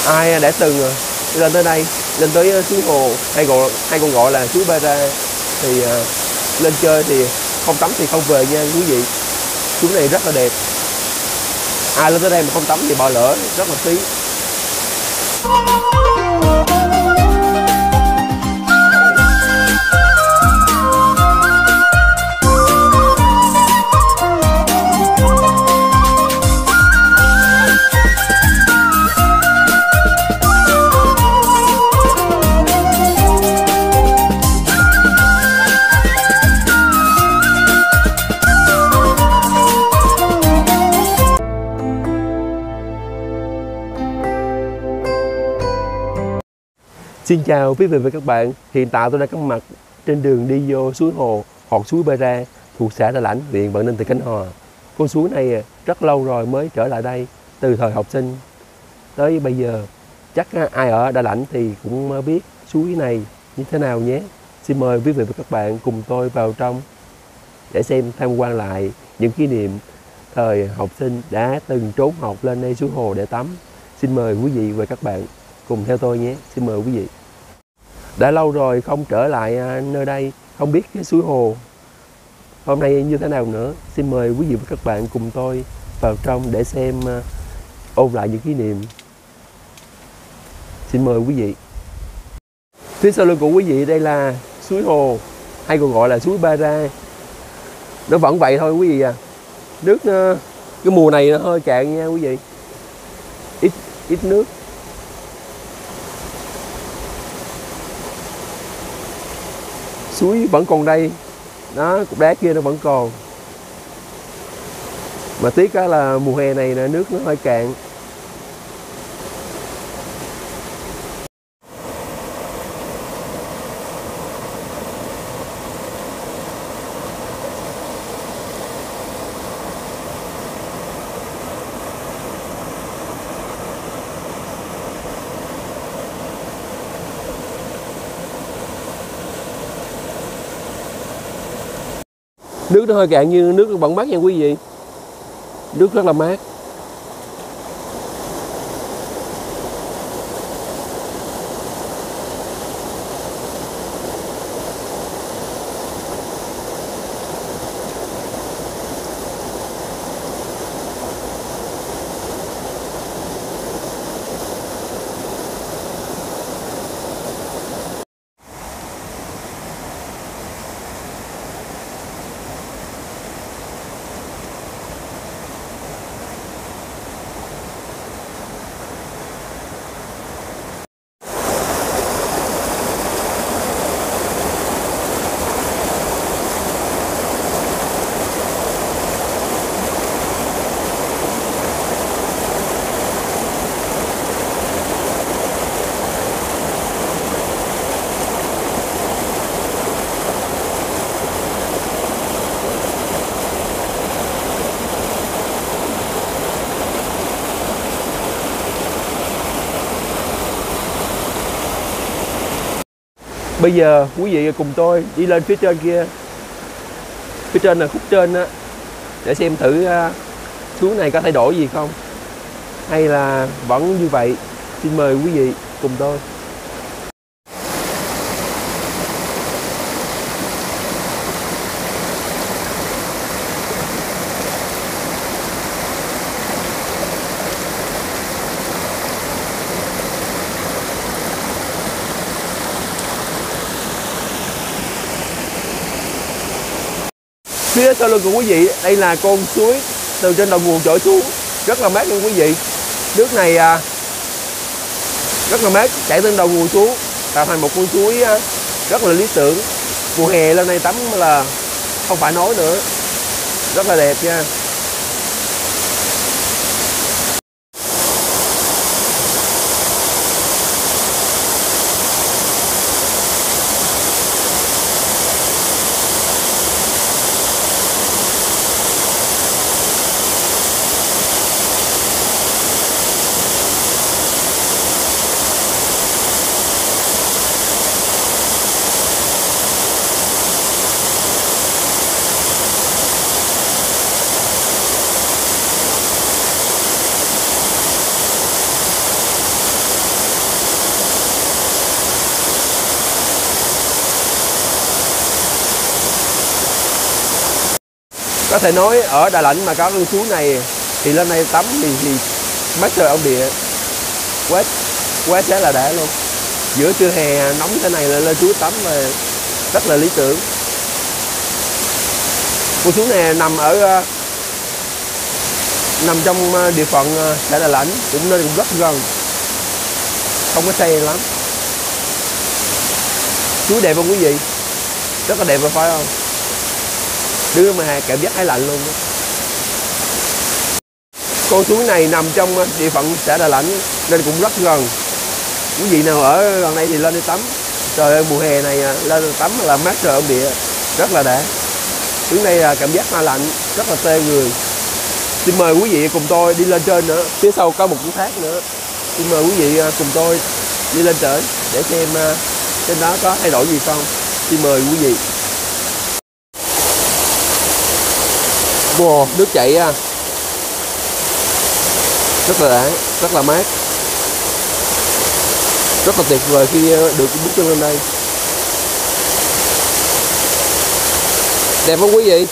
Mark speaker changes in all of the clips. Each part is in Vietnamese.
Speaker 1: Ai đã từng lên tới đây, lên tới suối Hồ hay còn gọi là suối Ba Ra thì lên chơi thì không tắm thì không về nha quý vị. Suối này rất là đẹp. Ai lên tới đây mà không tắm thì bỏ lỡ rất là phí. Xin chào quý vị và các bạn. Hiện tại tôi đang có mặt trên đường đi vô suối Hồ hoặc suối Ba Ra thuộc xã Đà Lãnh, huyện Vạn Ninh, tỉnh Khánh Hòa. Con suối này rất lâu rồi mới trở lại đây, từ thời học sinh tới bây giờ. Chắc ai ở Đà Lãnh thì cũng biết suối này như thế nào nhé. Xin mời quý vị và các bạn cùng tôi vào trong để xem, tham quan lại những kỷ niệm thời học sinh đã từng trốn học lên đây suối Hồ để tắm. Xin mời quý vị và các bạn cùng theo tôi nhé. Xin mời quý vị. Đã lâu rồi không trở lại nơi đây, không biết cái suối Hồ hôm nay như thế nào nữa. Xin mời quý vị và các bạn cùng tôi vào trong để xem, ôn lại những kỷ niệm. Xin mời quý vị. Phía sau lưng của quý vị đây là suối Hồ hay còn gọi là suối Ba Ra. Nó vẫn vậy thôi quý vị à. Nước cái mùa này nó hơi cạn nha quý vị. Ít nước. Suối vẫn còn đây, đó, cục đá kia nó vẫn còn. Mà tiếc là mùa hè này là nước nó hơi cạn. Nước nó hơi cạn nhưng nước vẫn mát nha quý vị. Nước rất là mát. Bây giờ quý vị cùng tôi đi lên phía trên kia. Phía trên là khúc trên á, để xem thử suối này có thay đổi gì không, hay là vẫn như vậy. Xin mời quý vị cùng tôi. Phía sau lưng của quý vị đây là con suối từ trên đầu nguồn chảy xuống, rất là mát luôn quý vị. Nước này rất là mát, chảy từ đầu nguồn xuống tạo thành một con suối rất là lý tưởng. Mùa hè lên đây tắm là không phải nói nữa, rất là đẹp nha. Có thể nói ở Đà Nẵng mà có con suối này thì lên đây tắm thì mát trời ông địa, quá quá sẽ là đã luôn. Giữa trưa hè nóng thế này là lên suối tắm là rất là lý tưởng. Con suối này nằm trong địa phận xã Đà Nẵng, cũng nên cũng rất gần, không có xe lắm. Suối đẹp không quý vị? Rất là đẹp mà phải không? Đưa mà cảm giác thấy lạnh luôn đó. Con suối này nằm trong địa phận xã Đà Nẵng nên cũng rất gần. Quý vị nào ở gần đây thì lên đi tắm. Trời ơi, mùa hè này lên tắm là mát trời ông địa, rất là đã. Đứng đây là cảm giác lạnh, rất là tê người. Xin mời quý vị cùng tôi đi lên trên nữa. Phía sau có một cái thác nữa. Xin mời quý vị cùng tôi đi lên trên để xem trên đó có thay đổi gì không. Xin mời quý vị. Wow, nước chảy rất là đã, rất là mát, rất là tuyệt vời khi được bước chân lên đây. Đẹp không quý vị?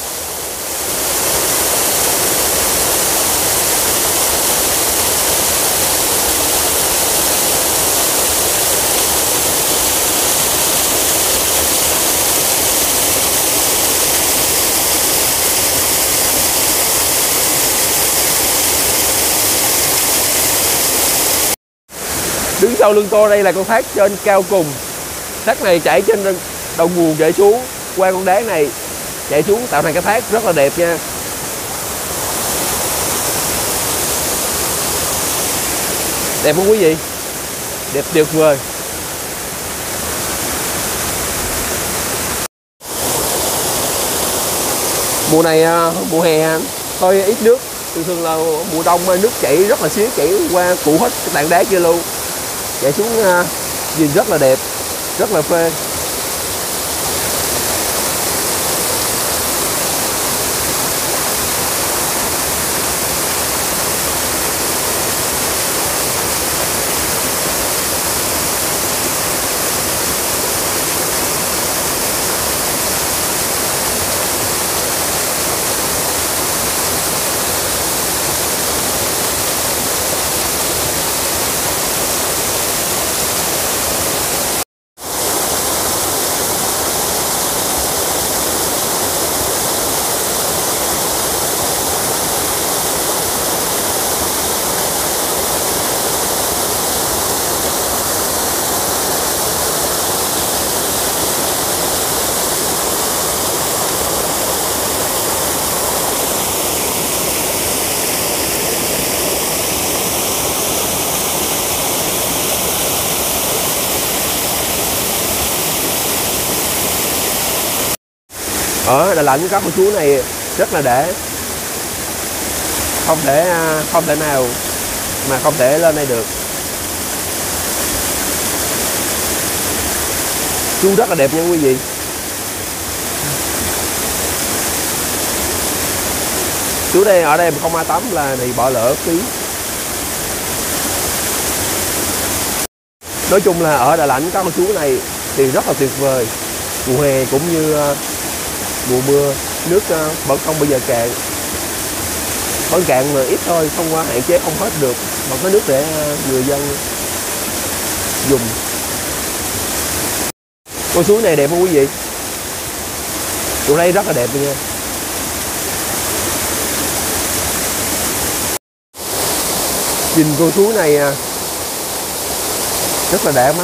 Speaker 1: Đứng sau lưng tôi đây là con thác trên cao cùng. Thác này chảy trên đầu nguồn chảy xuống qua con đá này, chạy xuống tạo thành cái thác rất là đẹp nha. Đẹp không quý vị? Đẹp tuyệt vời. Mùa này mùa hè thôi ít nước, thường là mùa đông nước chảy rất là xíu, chảy qua phủ hết cái tảng đá kia luôn, chạy xuống nhìn rất là đẹp, rất là phê. Ở Đà Nẵng có con suối này rất là để, không thể nào mà không thể lên đây được. Suối rất là đẹp nha quý vị. Suối đây ở đây mà không ai tắm là thì bỏ lỡ phí. Nói chung là ở Đà Nẵng có con suối này thì rất là tuyệt vời. Mùa hè cũng như mùa mưa, nước vẫn không bao giờ cạn. Vẫn cạn mà ít thôi, không qua hạn chế không hết được. Vẫn có nước để người dân dùng. Con suối này đẹp không quý vị? Chỗ đây rất là đẹp nha. Nhìn con suối này rất là đã mắt.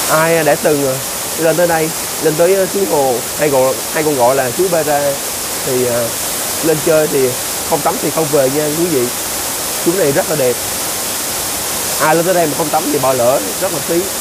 Speaker 1: Ai đã từng lên tới đây, lên tới suối hồ hay còn gọi là suối Ba Ra thì lên chơi thì không tắm thì không về nha quý vị. Suối này rất là đẹp. Ai lên tới đây mà không tắm thì bỏ lỡ rất là phí.